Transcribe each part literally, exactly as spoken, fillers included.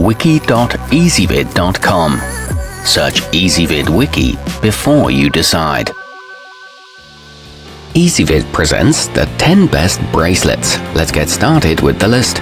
wiki dot ezvid dot com. Search Ezvid Wiki before you decide. Ezvid presents the ten best bracelets. Let's get started with the list.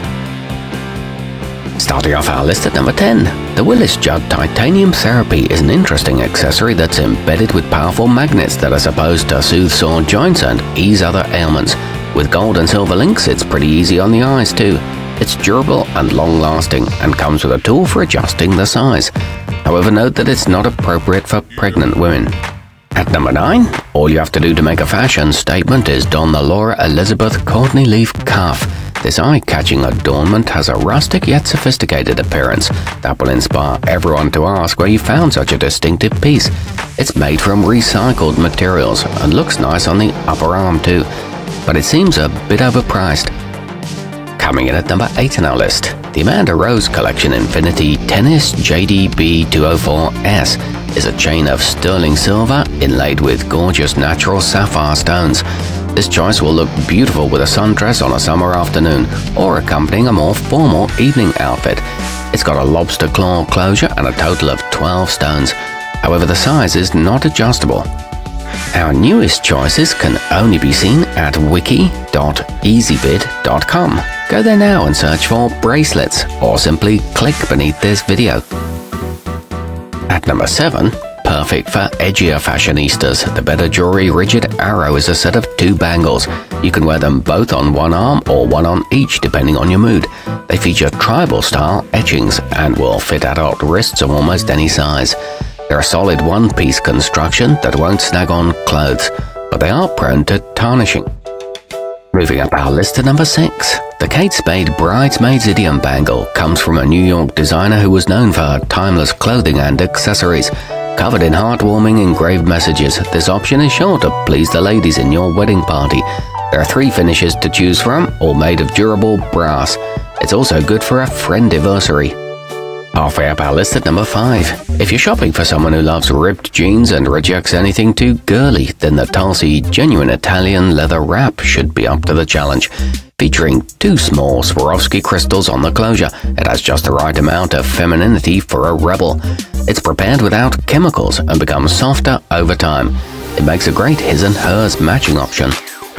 Starting off our list at number ten, the Willis Jug Titanium Therapy is an interesting accessory that's embedded with powerful magnets that are supposed to soothe sore joints and ease other ailments. With gold and silver links, it's pretty easy on the eyes too. It's durable and long-lasting and comes with a tool for adjusting the size. However, note that it's not appropriate for pregnant women. At number nine, all you have to do to make a fashion statement is don the Laura Elizabeth Courtney Leaf Cuff. This eye-catching adornment has a rustic yet sophisticated appearance that will inspire everyone to ask where you found such a distinctive piece. It's made from recycled materials and looks nice on the upper arm too, but it seems a bit overpriced. Coming in at number eight on our list, the Amanda Rose Collection Infinity Tennis J D B two oh four S is a chain of sterling silver inlaid with gorgeous natural sapphire stones. This choice will look beautiful with a sundress on a summer afternoon or accompanying a more formal evening outfit. It's got a lobster claw closure and a total of twelve stones. However, the size is not adjustable. Our newest choices can only be seen at wiki dot ezvid dot com. Go there now and search for bracelets, or simply click beneath this video. At number seven, perfect for edgier fashionistas, the Better Jewelry Rigid Arrow is a set of two bangles. You can wear them both on one arm or one on each depending on your mood. They feature tribal style etchings and will fit adult wrists of almost any size. They're a solid one-piece construction that won't snag on clothes, but they are prone to tarnishing. Moving up our list to number six, the Kate Spade Bridesmaid's Idiom Bangle comes from a New York designer who was known for her timeless clothing and accessories. Covered in heartwarming engraved messages, this option is sure to please the ladies in your wedding party. There are three finishes to choose from, all made of durable brass. It's also good for a friendiversary. Halfway up our list at number five. If you're shopping for someone who loves ripped jeans and rejects anything too girly, then the Tulsi Genuine Italian Leather Wrap should be up to the challenge. Featuring two small Swarovski crystals on the closure, it has just the right amount of femininity for a rebel. It's prepared without chemicals and becomes softer over time. It makes a great his and hers matching option.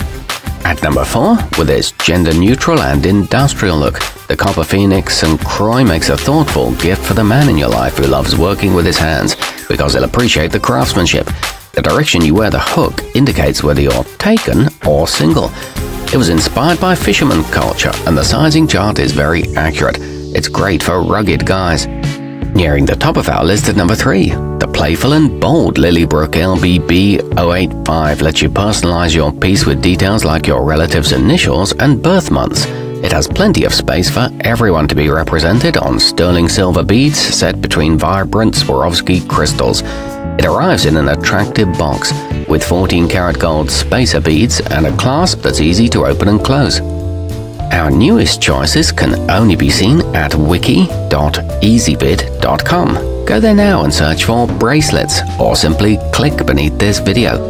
At number four, with its gender-neutral and industrial look, the Copper Phoenix Saint Croix makes a thoughtful gift for the man in your life who loves working with his hands, because he'll appreciate the craftsmanship. The direction you wear the hook indicates whether you're taken or single. It was inspired by fisherman culture, and the sizing chart is very accurate. It's great for rugged guys. Nearing the top of our list at number three, the playful and bold Lilybrook L B B zero eight five lets you personalize your piece with details like your relatives' initials and birth months. It has plenty of space for everyone to be represented on sterling silver beads set between vibrant Swarovski crystals. It arrives in an attractive box with fourteen karat gold spacer beads and a clasp that's easy to open and close. Our newest choices can only be seen at wiki dot ezvid dot com. Go there now and search for bracelets, or simply click beneath this video.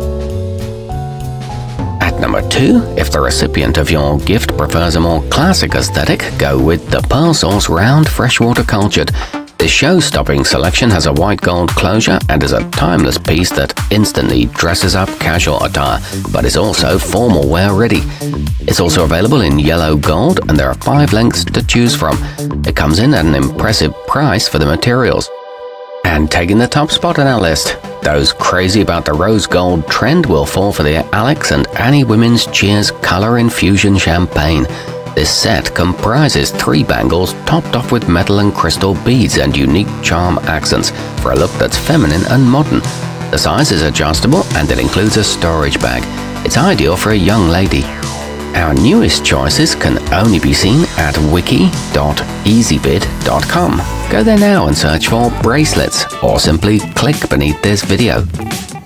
At number two, if the recipient of your gift prefers a more classic aesthetic, go with the Pearl Source Round Freshwater Cultured. This show-stopping selection has a white gold closure and is a timeless piece that instantly dresses up casual attire, but is also formal wear ready. It's also available in yellow gold, and there are five lengths to choose from. It comes in at an impressive price for the materials. And taking the top spot on our list, those crazy about the rose gold trend will fall for the Alex and Annie Women's Cheers Color Infusion Champagne. This set comprises three bangles topped off with metal and crystal beads and unique charm accents for a look that's feminine and modern. The size is adjustable and it includes a storage bag. It's ideal for a young lady. Our newest choices can only be seen at wiki dot ezvid dot com. Go there now and search for bracelets, or simply click beneath this video.